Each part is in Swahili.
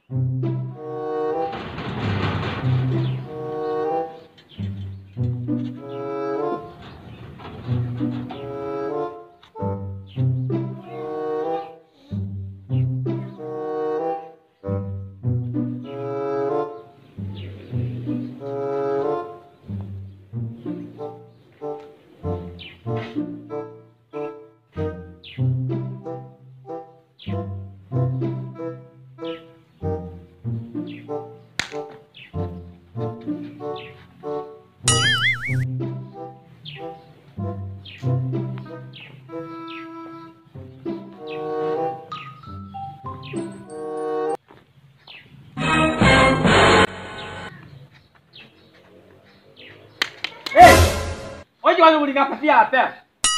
Oje wale kulinga pafia hapa.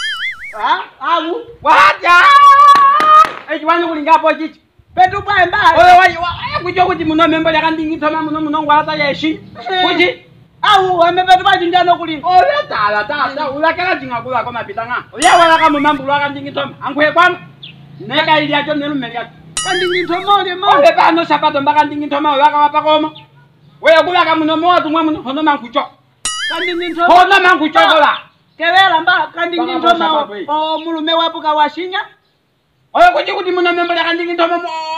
Au. Waja. Oje wale kulinga hapo chichi. Petu pa mba. Oye kujo kuti muno membo ya kandingi toma muno ngwala yeshi. Kuji. Au amepetu pa jinjano kulinga. Oya tala ulakela jinga kula kwa mapitanga. Oya wala kama mambo lwa kandingi toma. Angwe kwano. Neka ili acho nelu melia. Kandingi toma le mo. Ole ba no sapato mbaka kandingi toma oya kama pakoma. Oya kula kama muno mo tumwe muno hono mankucho. Kandingi toma. Hono mankucho kola. Kewela mba kandingi toma o mulume wapuka washinya. Oya kuji kuti muno membo ya kandingi toma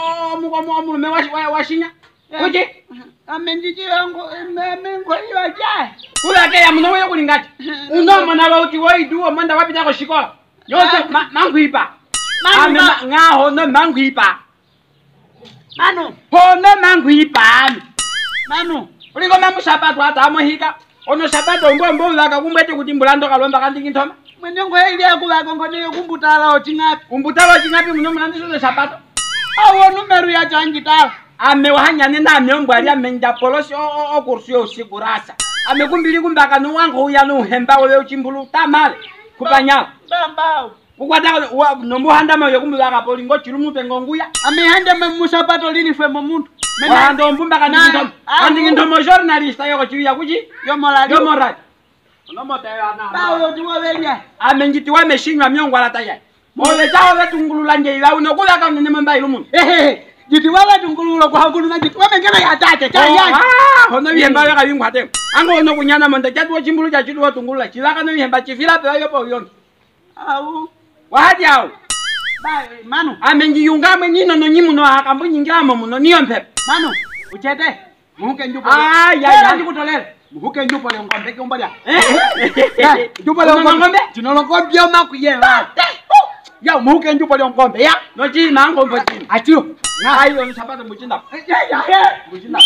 mo mulume washinya. Kuji. Amenjiji yangu mengo iyo ajaye. Kula ke ya muno wewe kulingati. Uno mwana wa uti woi duo manda wapita ko shikola. Yote manguipa. Nga hono manguipa. Manu. Hono manguipa. Manu. Uliko mamu sapato ata amohika. Ono sapato mbombo laka kumbete kuti mbulando kalomba kandingi ntoma. Mwenyengo ili yakula kongoneyo kumbutala otingapi. Kumbutala otingapi muno mwandiso sapato. Awo numeru ya changitala. Ame wahanyane na amengbari amenja polosi o kursi o sigurasa. Ame kumbili kumbaka no wango uya no hemba wewe uchimbulu tamale. Kupanyala. Bambao. Ukwata no muhanda mayo kumbulaka polingo chilumu pengonguya. Ame handa memusapato lini fwe momuntu. Wahando mbumba kandingi ntomo journalist ayoko chiya kuji. Yomorali. Onomota yana. Bawo tuwa welia. Ame njiti wa meshinywa myongo ala tayari. Mole chao vetungulula nje ila unokula ka nene mamba ilumu. Jiti wala tungululo kwa hakulu na jiti wamengena ya tate chaya. Hono bihemba weka bingwa te. Ango ono kunyana monda chatu chimbulu cha chidu watungulula chilaka no bihemba chifila pe yo po yonki. Au. Wahaji au. Ba Manu. Amenji yungame nino no nyimu no akambu nyingama muno niyo mpepe. Manu, uchete. Muhuke njupo. Ya ndikutolele. Muhuke njupo le ngombe ke umbalya. Njupo le ngombe. Tinolongombe yo makuyela. Ya muhuke njupo le ngombe ya. No chi mango mbotini. Atio. Na ayo nsapata mujinda. Mujinda.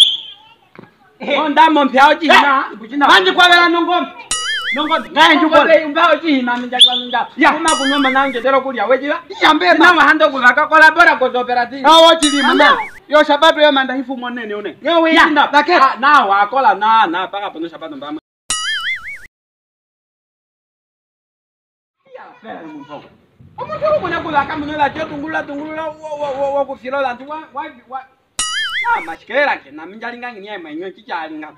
Onda mompya oji na mujinda. Manje kwa wela ngombe. Ngombe. Ngaye njupo le umba oji na minja kwa nja. Kuma kunoma nanje dero kulya wejiwa. Yambe na mahando kulaka kolabora ko operative. Awo chili mama. Yo sabato yo manda hifu monene une. Ngewe yinda. Na wakola na paka pono sabato mbama. Ya fere mumpo. Omuntu ubona kulaka munola tungula wo kufilola ntu wa. Ya mashikera ke na minjalinga nginyema inyo chichalinga.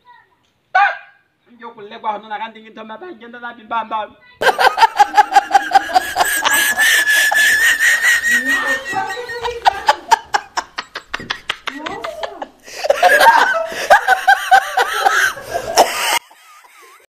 Njo kulekwa hono na kandingi ntoma ba ngenda na bimbamba.